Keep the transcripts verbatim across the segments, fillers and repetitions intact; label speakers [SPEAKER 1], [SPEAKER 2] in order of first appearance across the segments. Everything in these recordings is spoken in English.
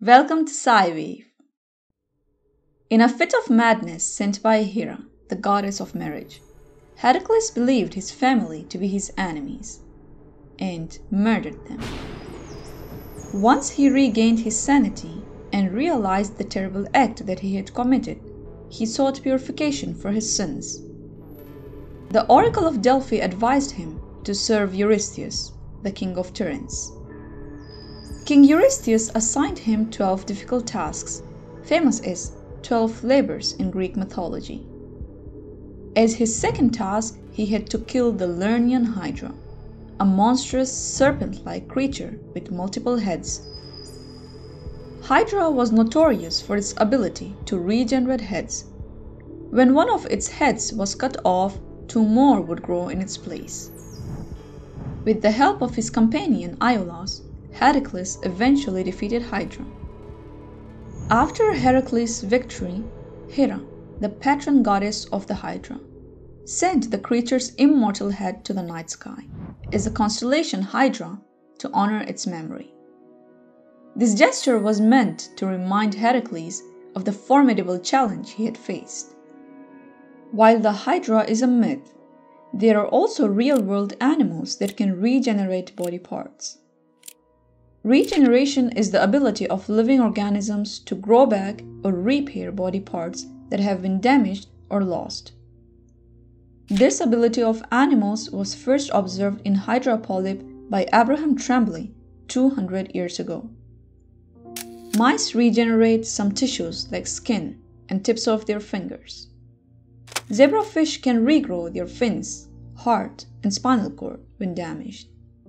[SPEAKER 1] Welcome to SciWave. In a fit of madness sent by Hera, the goddess of marriage, Heracles believed his family to be his enemies and murdered them. Once he regained his sanity and realized the terrible act that he had committed, he sought purification for his sins. The oracle of Delphi advised him to serve Eurystheus, the king of Tiryns. King Eurystheus assigned him twelve difficult tasks, famous as twelve labors in Greek mythology. As his second task, he had to kill the Lernaean Hydra, a monstrous serpent-like creature with multiple heads. Hydra was notorious for its ability to regenerate heads. When one of its heads was cut off, two more would grow in its place. With the help of his companion Iolaus, Heracles eventually defeated Hydra. After Heracles' victory, Hera, the patron goddess of the Hydra, sent the creature's immortal head to the night sky as the constellation Hydra to honor its memory. This gesture was meant to remind Heracles of the formidable challenge he had faced. While the Hydra is a myth, there are also real-world animals that can regenerate body parts. Regeneration is the ability of living organisms to grow back or repair body parts that have been damaged or lost. This ability of animals was first observed in Hydra polyp by Abraham Tremblay two hundred years ago. Mice regenerate some tissues like skin and tips of their fingers. Zebrafish can regrow their fins, heart, and spinal cord when damaged.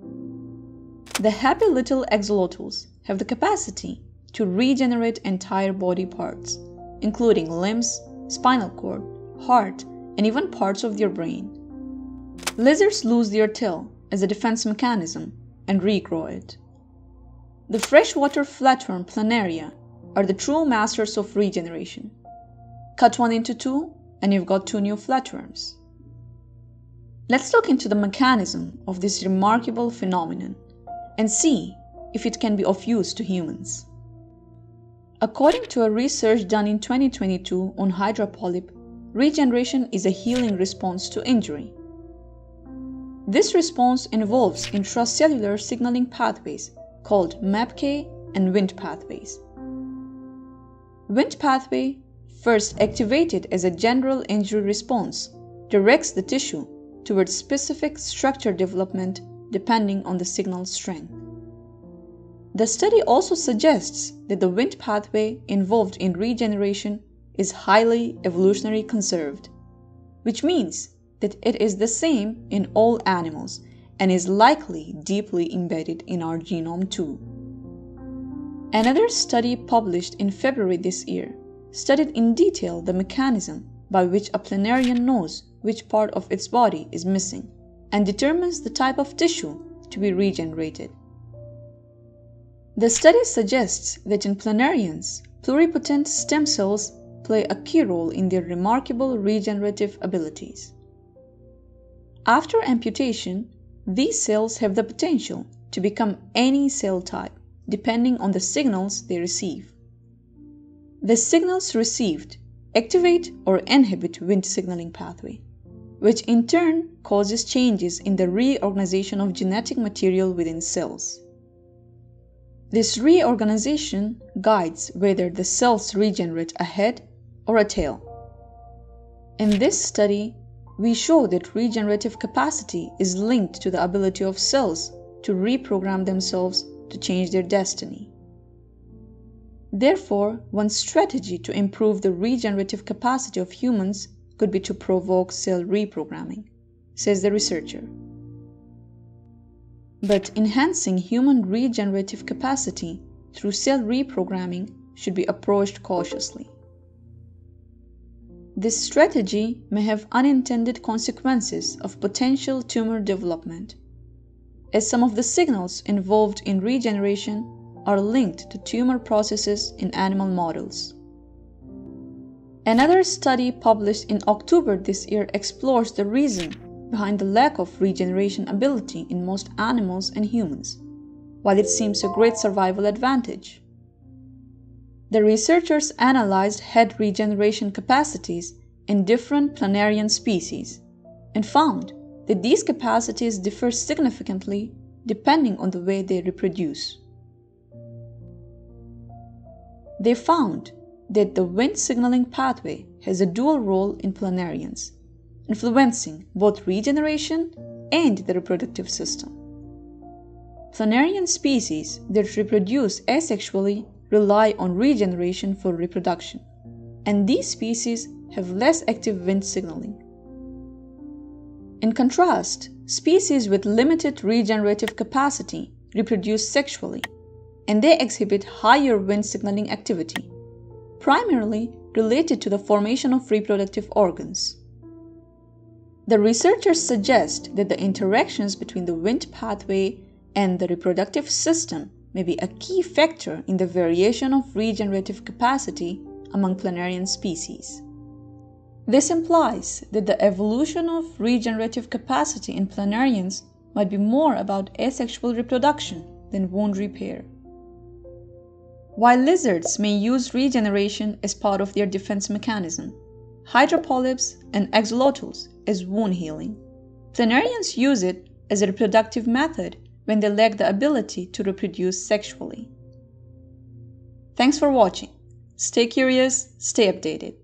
[SPEAKER 1] The happy little axolotls have the capacity to regenerate entire body parts, including limbs, spinal cord, heart, and even parts of their brain. Lizards lose their tail as a defense mechanism and regrow it. The freshwater flatworm Planaria are the true masters of regeneration. Cut one into two, and you've got two new flatworms. Let's look into the mechanism of this remarkable phenomenon and see if it can be of use to humans. According to a research done in twenty twenty-two on Hydra polyp, regeneration is a healing response to injury. This response involves intracellular signaling pathways called M A P K and Wnt pathways. Wnt pathway, first activated as a general injury response, directs the tissue towards specific structure development depending on the signal strength. The study also suggests that the Wnt pathway involved in regeneration is highly evolutionary conserved, which means that it is the same in all animals and is likely deeply embedded in our genome too. Another study published in February this year studied in detail the mechanism by which a planarian knows which part of its body is missing and determines the type of tissue to be regenerated. The study suggests that in planarians, pluripotent stem cells play a key role in their remarkable regenerative abilities. After amputation, these cells have the potential to become any cell type, depending on the signals they receive. The signals received activate or inhibit Wnt signaling pathway, which in turn causes changes in the reorganization of genetic material within cells. This reorganization guides whether the cells regenerate a head or a tail. In this study, we show that regenerative capacity is linked to the ability of cells to reprogram themselves to change their destiny. Therefore, one strategy to improve the regenerative capacity of humans could be to provoke cell reprogramming, says the researcher. But enhancing human regenerative capacity through cell reprogramming should be approached cautiously. This strategy may have unintended consequences of potential tumor development, as some of the signals involved in regeneration are linked to tumor processes in animal models. Another study published in October this year explores the reason behind the lack of regeneration ability in most animals and humans, while it seems a great survival advantage. The researchers analyzed head regeneration capacities in different Planarian species and found that these capacities differ significantly depending on the way they reproduce. They found that the Wnt signaling pathway has a dual role in Planarians, influencing both regeneration and the reproductive system. Planarian species that reproduce asexually rely on regeneration for reproduction, and these species have less active Wnt signaling. In contrast, species with limited regenerative capacity reproduce sexually, and they exhibit higher Wnt signaling activity, primarily related to the formation of reproductive organs. The researchers suggest that the interactions between the Wnt pathway and the reproductive system may be a key factor in the variation of regenerative capacity among Planarian species. This implies that the evolution of regenerative capacity in Planarians might be more about asexual reproduction than wound repair. While lizards may use regeneration as part of their defense mechanism, Hydra polyps and axolotls as wound healing, Planarians use it as a reproductive method when they lack the ability to reproduce sexually. Thanks for watching. Stay curious, stay updated.